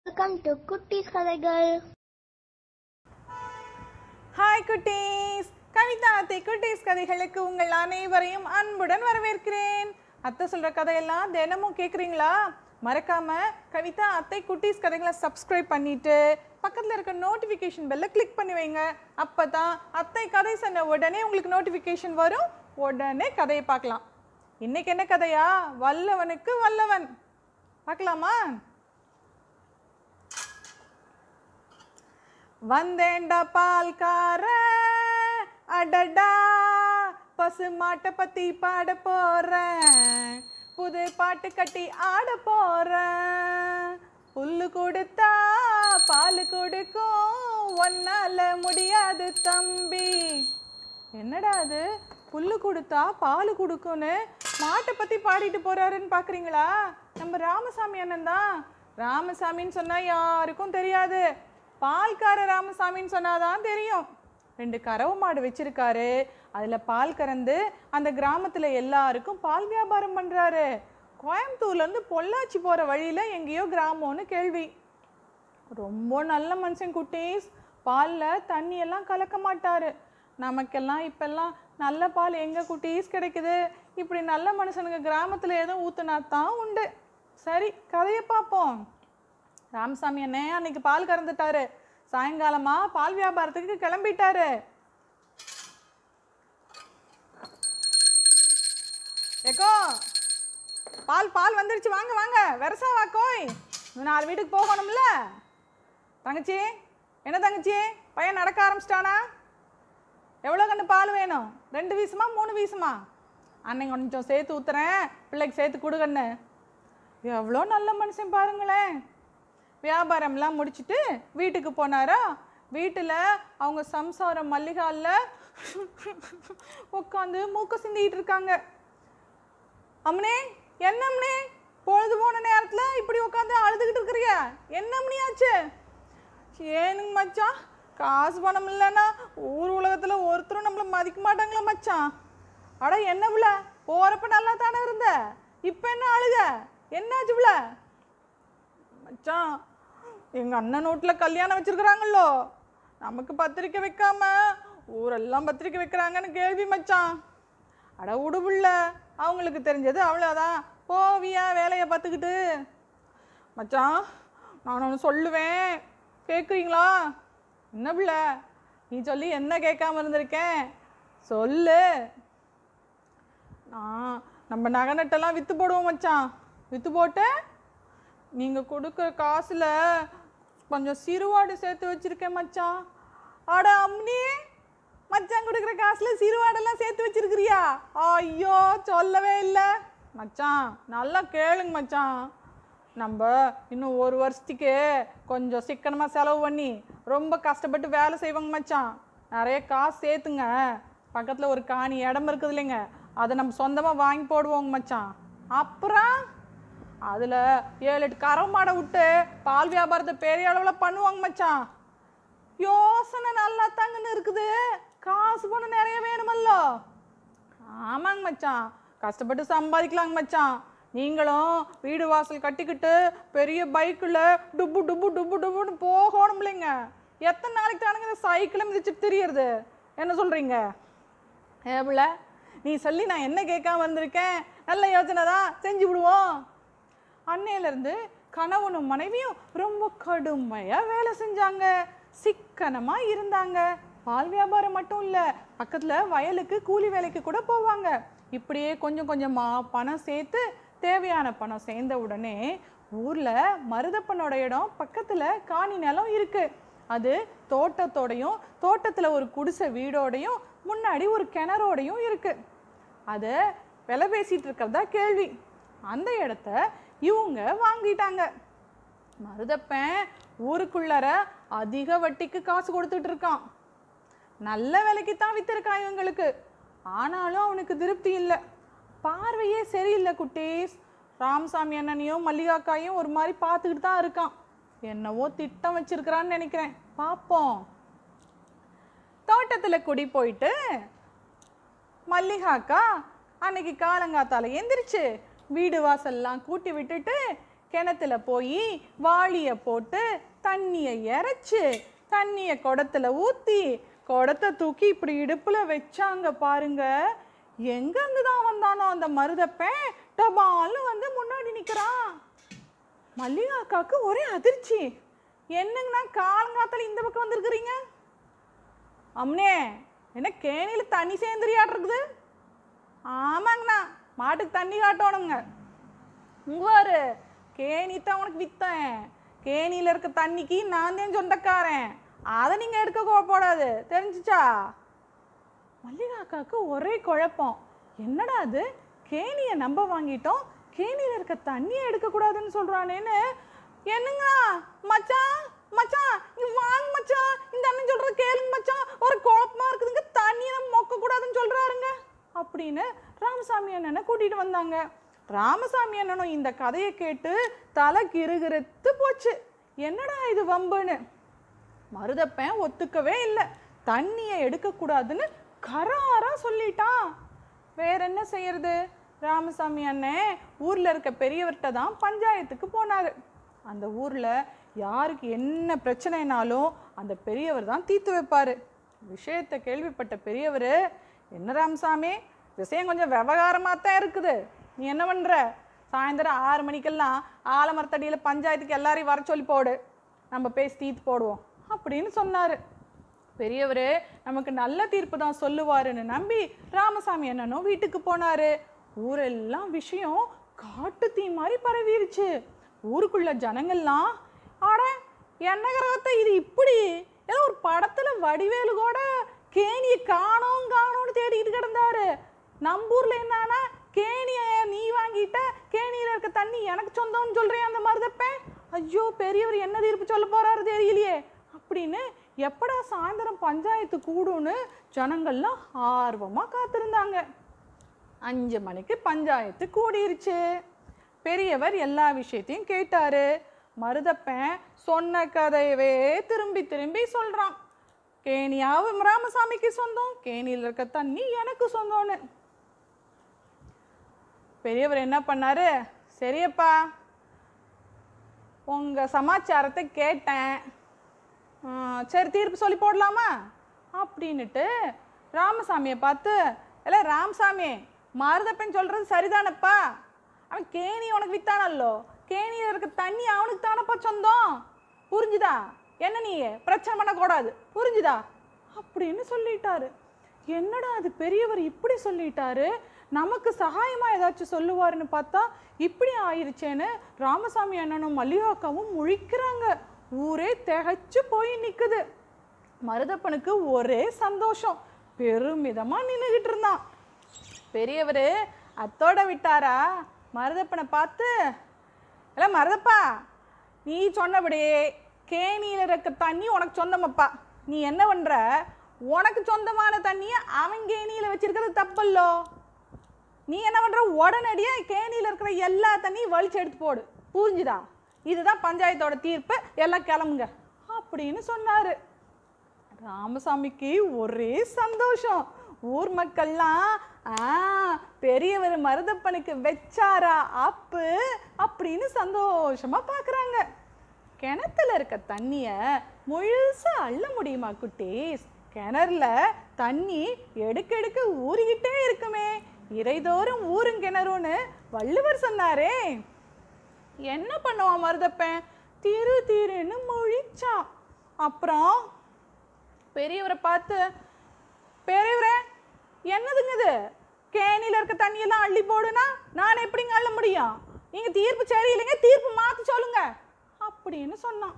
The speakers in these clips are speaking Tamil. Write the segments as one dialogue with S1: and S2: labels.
S1: Welcome to Kuttis கதைகள்.
S2: ஹாய் குட்டீஸ், கவிதா அத்தை குட்டீஸ் கதைகளுக்கு உங்கள் அனைவரையும் அன்புடன் வரவேற்கிறேன். அத்தை சொல்ற கதையெல்லாம் தினமும் கேட்குறீங்களா? மறக்காம கவிதா அத்தை குட்டீஸ் கதைகளை சப்ஸ்கிரைப் பண்ணிட்டு பக்கத்தில் இருக்க நோட்டிஃபிகேஷன் பெல்லை கிளிக் பண்ணி வைங்க. அப்பதான் அத்தை கதை சொன்ன உடனே உங்களுக்கு நோட்டிஃபிகேஷன் வரும், உடனே கதையை பார்க்கலாம். இன்னைக்கு என்ன கதையா? வல்லவனுக்கு வல்லவன். பார்க்கலாமா? வந்தேண்டா பால்கார அடடா, பசு மாட்டை பத்தி பாட போறேன், புது பாட்டு கட்டி ஆட போறேன். புல்லு கொடுத்தா பால் கொடுக்கும், ஒன்னால முடியாது தம்பி. என்னடா அது, புல்லு கொடுத்தா பால் கொடுக்கும்னு மாட்டை பத்தி பாடிட்டு போறாருன்னு பாக்குறீங்களா? நம்ம ராமசாமி அண்ணன் தான். ராமசாமின்னு சொன்னா யாருக்கும் தெரியாது, பால்கார ராமசாமின்னு சொன்னாதான் தெரியும். 2 கறவை மாடு வச்சிருக்காரு. அதுல பால் கறந்து அந்த கிராமத்துல எல்லாருக்கும் பால் வியாபாரம் பண்றாரு. கோயம்புத்தூர்ல இருந்து பொள்ளாச்சி போற வழியில எங்கேயோ கிராமம்னு கேள்வி. ரொம்ப நல்ல மனுஷன் குட்டீஸ். பால்ல தண்ணி எல்லாம் கலக்க மாட்டாரு. நமக்கெல்லாம் இப்பெல்லாம் நல்ல பால் எங்க குட்டீஸ் கிடைக்குது? இப்படி நல்ல மனுஷனுங்க கிராமத்துல ஏதோ ஊத்துனா தான் உண்டு. சரி, கதையை பார்ப்போம். ராமசாமி அண்ணே அன்னைக்கு பால் கறந்துட்டாரு. சாயங்காலமா பால் வியாபாரத்துக்கு கிளம்பிட்டாரு. ஏக்கோ, பால் பால் வந்துருச்சு, வாங்க வாங்க, வெரசா வாக்கோய், 4 வீட்டுக்கு போகணும்ல. தங்கச்சி, என்ன தங்கச்சி, பையன் நடக்க ஆரம்பிச்சிட்டானா? எவ்வளோ கண்டு பால் வேணும்? 2 வீசுமா 3 வீசுமா? அன்னைக்கு கொஞ்சம் சேர்த்து ஊத்துறேன், பிள்ளைக்கு சேர்த்து கொடுக்கண்ணு. எவ்வளோ நல்ல மனுஷன் பாருங்களேன். வியாபாரம்லாம் முடிச்சுட்டு வீட்டுக்கு போனாரா? வீட்டில் அவங்க சம்சாரம் மல்லிகாலில் உட்காந்து மூக்க சிந்திக்கிட்டு இருக்காங்க. அம்மனே, என்ன அம்மனே, பொழுது போன நேரத்தில் இப்படி உட்காந்து அழுதுகிட்டு இருக்கிறியா? என்ன அம்மனியாச்சு? ஏனுங்க மச்சான், காசு பணம் இல்லைன்னா ஊர் உலகத்தில் ஒருத்தரும் நம்மளை மதிக்க மாட்டாங்களா மச்சான்? அட என்ன புள்ள, போகிறப்ப நல்லா தானே இருந்த, இப்போ என்ன அழுக? என்னாச்சு புள்ள? மச்சான், எங்கள் அண்ணன் வீட்டில் கல்யாணம் வச்சுருக்குறாங்களோ, நமக்கு பத்திரிக்கை வைக்காம ஊரெல்லாம் பத்திரிக்கை வைக்கிறாங்கன்னு கேள்வி மச்சான். அட உடுபுள்ள, அவங்களுக்கு தெரிஞ்சது அவ்வளோதான், போவியா வேலையை பார்த்துக்கிட்டு? மச்சான், நான் ஒன்று சொல்லுவேன், கேட்குறீங்களா? என்ன பிள்ள, நீ சொல்லி என்ன கேட்காம இருந்திருக்கேன், சொல்லு. நம்ம நகை நட்டெல்லாம் விற்று போடுவோம் மச்சான். விற்று போட்டு நீங்கள் கொடுக்குற காசில் கொஞ்சம் சிறுவாடு சேர்த்து வச்சுருக்கேன் மச்சான். அட அம்னி, மச்சான் கொடுக்குற காசில் சிறுவாடெல்லாம் சேர்த்து வச்சுருக்கிறியா? ஐயோ, சொல்லவே இல்லை மச்சான். நல்லா கேளுங்க மச்சான், நம்ம இன்னும் 1 வருஷத்துக்கு கொஞ்சம் சிக்கனமாக செலவு பண்ணி ரொம்ப கஷ்டப்பட்டு வேலை செய்வாங்க மச்சான். நிறைய காசு சேர்த்துங்க. பக்கத்தில் ஒரு காணி இடம் இருக்குது இல்லைங்க, அதை நம்ம சொந்தமாக வாங்கி போடுவோங்க மச்சான். அப்புறம் அதில் 7-8 கறவை மாடை விட்டு பால் வியாபாரத்தை பெரிய அளவில் பண்ணுவாங்க மச்சான். யோசனை நல்லா தாங்கன்னு இருக்குது, காசு பணம் நிறைய வேணுமல்ல? ஆமாங்க மச்சான், கஷ்டப்பட்டு சம்பாதிக்கலாங்க மச்சான். நீங்களும் வீடு வாசல் கட்டிக்கிட்டு பெரிய பைக்கில் டுப்பு டுப்பு டுப்பு டுப்புன்னு போகணும் இல்லைங்க. எத்தனை நாளைக்கு தானுங்க இந்த சைக்கிளை மிதிச்சுட்டு தெரியறது? என்ன சொல்கிறீங்க? ஏபிள்ள, நீ சொல்லி நான் என்ன கேட்காம வந்திருக்கேன்? நல்ல யோசனை தான், செஞ்சு விடுவோம். அன்னையிலேருந்து கணவனும் மனைவியும் ரொம்ப கடுமையாக வேலை செஞ்சாங்க, சிக்கனமாக இருந்தாங்க. பால் வியாபாரம் மட்டும் இல்லை, பக்கத்தில் வயலுக்கு கூலி வேலைக்கு கூட போவாங்க. இப்படியே கொஞ்சம் கொஞ்சமாக பணம் சேர்த்து தேவையான பணம் சேர்ந்த உடனே ஊரில் மருதப்பனோட இடம் பக்கத்தில் காணி நிலம் இருக்குது. அது தோட்டத்தோடையும், தோட்டத்தில் ஒரு குடிசை வீடோடையும், முன்னாடி ஒரு கிணறோடையும் இருக்குது. அதை விலை பேசிகிட்டு இருக்கிறதா கேள்வி. அந்த இடத்த இவங்க வாங்கிட்டாங்க. மருதப்பன் ஊருக்குள்ளர அதிக வட்டிக்கு காசு கொடுத்துட்டு இருக்கான். நல்ல விலைக்கு தான் வித்திருக்கான் இவங்களுக்கு. ஆனாலும் அவனுக்கு திருப்தி இல்லை. பார்வையே சரியில்லை குட்டீஸ். ராமசாமி அண்ணனையும் மல்லிகாக்காயும் ஒரு மாதிரி பார்த்துக்கிட்டு தான் இருக்கான். என்னவோ திட்டம் வச்சிருக்கிறான்னு நினைக்கிறேன், பார்ப்போம். தோட்டத்தில் குடி போயிட்டு மல்லிகாக்கா அன்னைக்கு காலங்காத்தால எந்திரிச்சு வீடு வாசல்லாம் கூட்டி விட்டுட்டு கிணத்துல போய் வாளியை போட்டு தண்ணியை இறைச்சி தண்ணியை குடத்துல ஊற்றி குடத்தை தூக்கி இப்படி இடுப்பில் வச்சாங்க பாருங்க. எங்கேருந்து தான் வந்தானோ அந்த மருதப்பன் டபால்னு வந்து முன்னாடி நிற்கிறான். மல்லிகா அக்காவுக்கு ஒரே அதிர்ச்சி. என்னங்கண்ணா காலங்காத்தால இந்த பக்கம் வந்துருக்குறீங்க? அம்னே என்ன கேணியில் தண்ணி சேர்ந்துரியாட்ருக்குது? ஆமாங்கண்ணா, மாட்டுக்கு தண்ணி காட்டணுங்க. உங்கவாரு கேணி தான் உனக்கு வித்தேன். கேணியில் இருக்க தண்ணிக்கு நான் தான் சொந்தக்காரன். அதை நீங்கள் எடுக்க போடாது, தெரிஞ்சிச்சா? மல்லிகா அக்காவுக்கு ஒரே குழப்பம். என்னடா அது, கேணியை நம்ப வாங்கிட்டோம், கேணியில் இருக்க தண்ணியை எடுக்கக்கூடாதுன்னு சொல்கிறானேன்னு. என்னங்க மச்சான் மச்சான் இங்கே வாங்க மச்சான், இந்த அண்ணன் சொல்கிற கேளுங்க மச்சான், ஒரு குழப்பமாக இருக்குதுங்க, தண்ணியை நம்ம மொக்கக்கூடாதுன்னு சொல்கிறாருங்க அப்படின்னு ராமசாமி அண்ணனை கூட்டிகிட்டு வந்தாங்க. ராமசாமி அண்ணனும் இந்த கதையை கேட்டு தலை கிறுகிறுத்து போச்சு. என்னடா இது வம்புன்னு. மருதப்பன் ஒத்துக்கவே இல்லை, தண்ணியை எடுக்கக்கூடாதுன்னு கராராக சொல்லிட்டான். வேற என்ன செய்யறது? ராமசாமி அண்ணன் ஊரில் இருக்க பெரியவர்கிட்ட தான் பஞ்சாயத்துக்கு போனார். அந்த ஊரில் யாருக்கு என்ன பிரச்சனைனாலும் அந்த பெரியவர் தான் தீர்த்து வைப்பார். விஷயத்தை கேள்விப்பட்ட பெரியவர், என்ன ராமசாமி, விஷயம் கொஞ்சம் விவகாரமாக தான் இருக்குது, நீ என்ன பண்ணுற, சாயந்தரம் 6 மணிக்கெல்லாம் ஆலமரத்தடியில் பஞ்சாயத்துக்கு எல்லாரையும் வர சொல்லி போடு, நம்ம பேசி தீர்த்து போடுவோம் அப்படின்னு சொன்னார். பெரியவர் நமக்கு நல்ல தீர்ப்பு தான் சொல்லுவாருன்னு நம்பி ராமசாமி அண்ணனும் வீட்டுக்கு போனார். ஊரெல்லாம் விஷயம் காட்டு தீ மாதிரி பரவிருச்சு. ஊருக்குள்ள ஜனங்கள்லாம், ஆட என்ன கிரகத்தை இது இப்படி, ஏதோ ஒரு படத்தில் வடிவேலு கூட கேணியை காணோன்னு தேடிக்கிட்டு கிடந்தாரு. நம்பூரில் என்னன்னா, கேணியை நீ வாங்கிட்ட, கேணியில் இருக்க தண்ணி எனக்கு சொந்தம்னு சொல்கிறேன் அந்த மருதப்பன், ஐயோ பெரியவர் என்ன தீர்ப்பு சொல்ல போகிறாரு தெரியலையே அப்படின்னு எப்படா சாயந்தரம் பஞ்சாயத்து கூடும்னு ஜனங்கள்லாம் ஆர்வமாக காத்திருந்தாங்க. 5 மணிக்கு பஞ்சாயத்து கூடிருச்சு. பெரியவர் எல்லா விஷயத்தையும் கேட்டாரு. மருதப்பன் சொன்ன கதையவே திரும்பி திரும்பி சொல்கிறான். கேணியாவும் ராமசாமிக்கு சொந்தம், கேணியில் இருக்க தண்ணி எனக்கு சொந்தம்னு. பெரியவர் என்ன பண்ணாரு, சரியப்பா உங்கள் சமாச்சாரத்தை கேட்டேன், சரி தீர்ப்பு சொல்லி போடலாமா அப்படின்னுட்டு ராமசாமியை பார்த்து, இல்லை ராமசாமி, மருதப்பன் சொல்கிறது சரிதானப்பா, அவன் கேணி உனக்கு வித்தானல்லோ, கேணியில் இருக்க தண்ணி அவனுக்கு தானப்பா சொந்தம், புரிஞ்சுதா, என்ன நீ பிரச்சனை பண்ணக்கூடாது, புரிஞ்சுதா அப்படின்னு சொல்லிட்டாரு. என்னடா அது பெரியவர் இப்படி சொல்லிட்டாரு, நமக்கு சகாயமாக ஏதாச்சும் சொல்லுவாருன்னு பார்த்தா இப்படி ஆயிடுச்சேன்னு ராமசாமி அண்ணனும் மல்லிகாக்காவும் முழிக்கிறாங்க. ஊரே திகைச்சு போய் நிற்குது. மருதப்பனுக்கு ஒரே சந்தோஷம், பெருமிதமாக நின்றுக்கிட்டு இருந்தான். பெரியவர் அத்தோட விட்டாரா மருதப்பனை பார்த்து, இல்லை மருதப்பா, நீ சொன்னபடி கேணியில் இருக்க தண்ணி உனக்கு சொந்தமப்பா, நீ என்ன பண்ணுற, உனக்கு சொந்தமான தண்ணியை அவன் கேணியில் வச்சிருக்கிறது தப்பல்லோ, நீ என்ன பண்ணுற, உடனடியாக கேணியில் இருக்கிற எல்லா தண்ணியும் வலிச்சு எடுத்து போடு, புரிஞ்சுதா, இதுதான் பஞ்சாயத்தோட தீர்ப்பு, எல்லாம் கிளம்புங்க அப்படின்னு சொன்னார். ராமசாமிக்கு ஒரே சந்தோஷம். ஊர் மக்கள்லாம் பெரியவர் மருதப்பனுக்கு வச்சாரா அப்பு அப்படின்னு சந்தோஷமாக பார்க்குறாங்க. கிணத்துல இருக்க தண்ணியை முழுசாக அள்ள முடியுமா குட்டீஸ்? கிணறுல தண்ணி எடுக்க ஊறிக்கிட்டே இருக்குமே, இறைதோறும் ஊரும் கிணறுன்னு வள்ளுவர் சொன்னாரே. என்ன பண்ணுவான் மருதப்பன், திருன்னு முழிச்சான். அப்புறம் பெரியவரை பார்த்து, பெரியவரே என்னதுங்க இது, கேணியில் இருக்க தண்ணியெல்லாம் அள்ளி போடுனா நான் எப்படிங்க அள்ள முடியும், நீங்கள் தீர்ப்பு சரியில்லைங்க, தீர்ப்பு மாற்றி சொல்லுங்க அப்படின்னு சொன்னான்.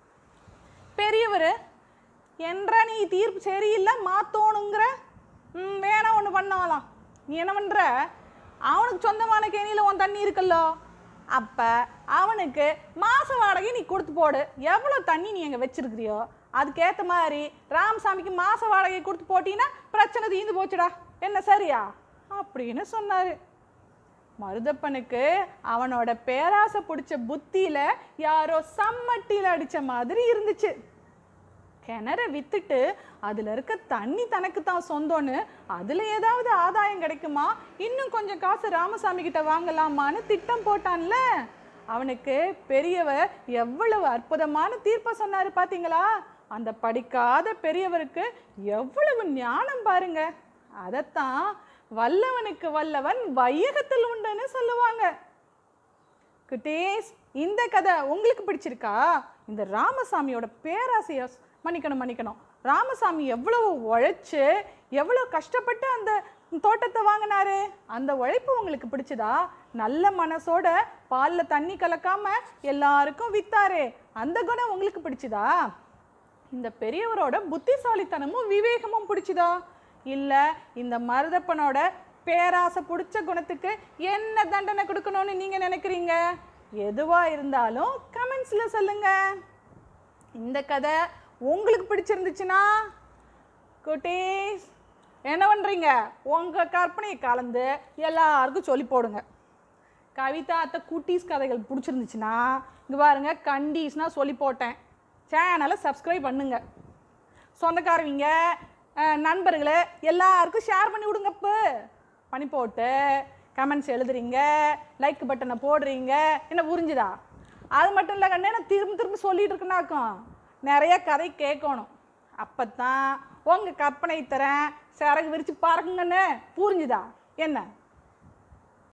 S2: பெரியவர், என்றா நீ தீர்ப்பு சரியில்லை மாற்றணுங்கிற, வேணா ஒன்று பண்ணலாம், நீ என்ன பண்ணுற, அவனுக்கு சொந்தமான கேணியில் உன் தண்ணி இருக்குல்லோ, அப்போ அவனுக்கு மாத வாடகை நீ கொடுத்து போடு, எவ்வளோ தண்ணி நீ எங்கே வச்சிருக்கிறியோ அதுக்கேற்ற மாதிரி ராமசாமிக்கு மாத வாடகை கொடுத்து போட்டின்னா பிரச்சனை தீர்ந்து போச்சுடா, என்ன சரியா அப்படின்னு சொன்னார். மருதப்பனுக்கு அவனோட பேராசை பிடிச்ச புத்தியில் யாரோ சம்மட்டியில் அடித்த மாதிரி இருந்துச்சு. கிணற வித்துட்டு அதில் இருக்க தண்ணி தனக்கு தான் சொந்தம்னு அதில் ஏதாவது ஆதாயம் கிடைக்குமா, இன்னும் கொஞ்சம் காசு ராமசாமி கிட்ட வாங்கலாமான்னு திட்டம் போட்டான்ல, அவனுக்கு பெரியவர் எவ்வளவு அற்புதமான தீர்ப்பை சொன்னாரு பார்த்தீங்களா? அந்த படிக்காத பெரியவருக்கு எவ்வளவு ஞானம் பாருங்க. அதைத்தான் வல்லவனுக்கு வல்லவன் வையகத்தில் உண்டுன்னு சொல்லுவாங்க. குட்டீஸ், இந்த கதை உங்களுக்கு பிடிச்சிருக்கா? இந்த ராமசாமியோட பேராசையை மன்னிக்கணும். ராமசாமி எவ்வளவு உழைச்சு எவ்வளோ கஷ்டப்பட்டு அந்த தோட்டத்தை வாங்கினாரு. அந்த உழைப்பு உங்களுக்கு பிடிச்சதா? நல்ல மனசோட பாலில் தண்ணி கலக்காம எல்லாருக்கும் வித்தாரு. அந்த குணம் உங்களுக்கு பிடிச்சதா? இந்த பெரியவரோட புத்திசாலித்தனமும் விவேகமும் பிடிச்சதா? இல்லை இந்த மருதப்பனோட பேராசை பிடிச்ச குணத்துக்கு என்ன தண்டனை கொடுக்கணும்னு நீங்கள் நினைக்கிறீங்க? எதுவாக இருந்தாலும் கமெண்ட்ஸில் சொல்லுங்க. இந்த கதை உங்களுக்கு பிடிச்சிருந்துச்சுன்னா குட்டீஸ் என்ன பண்ணுறீங்க? உங்கள் கற்பனையை கலந்து எல்லாருக்கும் சொல்லி போடுங்க. கவிதா அத்தை குட்டீஸ் கதைகள் பிடிச்சிருந்துச்சுன்னா இங்கே பாருங்க, கண்டீஸ்னால் சொல்லி போட்டேன். சேனலை சப்ஸ்கிரைப் பண்ணுங்க. சொந்தக்காரவங்க நண்பர்களை எல்லாருக்கும் ஷேர் பண்ணி விடுங்கப்பு. பண்ணி போட்டு கமெண்ட்ஸ் எழுதுறீங்க, லைக் பட்டனை போடுறீங்க. என்ன புரிஞ்சுதா? அது மட்டும் இல்லை கண்ணே, நான் திரும்ப சொல்லிட்டு இருக்கேனாக்கும் நிறைய கதை கேட்கணும். அப்போ தான் உங்கள் கற்பனை தரேன் சிறகு விரித்து பாருங்கன்னு. புரிஞ்சுதா என்ன?